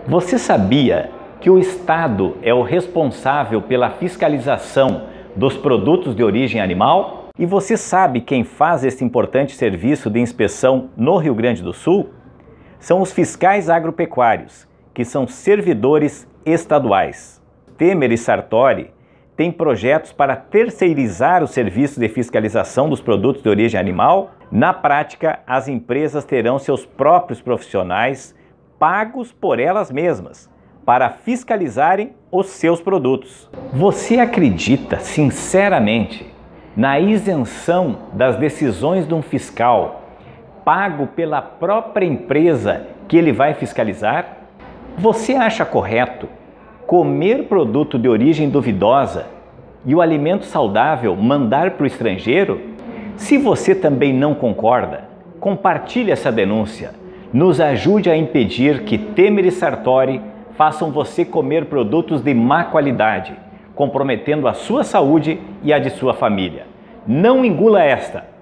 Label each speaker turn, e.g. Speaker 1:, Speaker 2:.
Speaker 1: Você sabia que o Estado é o responsável pela fiscalização dos produtos de origem animal? E você sabe quem faz esse importante serviço de inspeção no Rio Grande do Sul? São os fiscais agropecuários, que são servidores estaduais. Temer e Sartori têm projetos para terceirizar o serviço de fiscalização dos produtos de origem animal. Na prática, as empresas terão seus próprios profissionais pagos por elas mesmas para fiscalizarem os seus produtos. Você acredita, sinceramente, na isenção das decisões de um fiscal pago pela própria empresa que ele vai fiscalizar? Você acha correto comer produto de origem duvidosa e o alimento saudável mandar para o estrangeiro? Se você também não concorda, compartilhe essa denúncia. Nos ajude a impedir que Temer e Sartori façam você comer produtos de má qualidade, comprometendo a sua saúde e a de sua família. Não engula esta!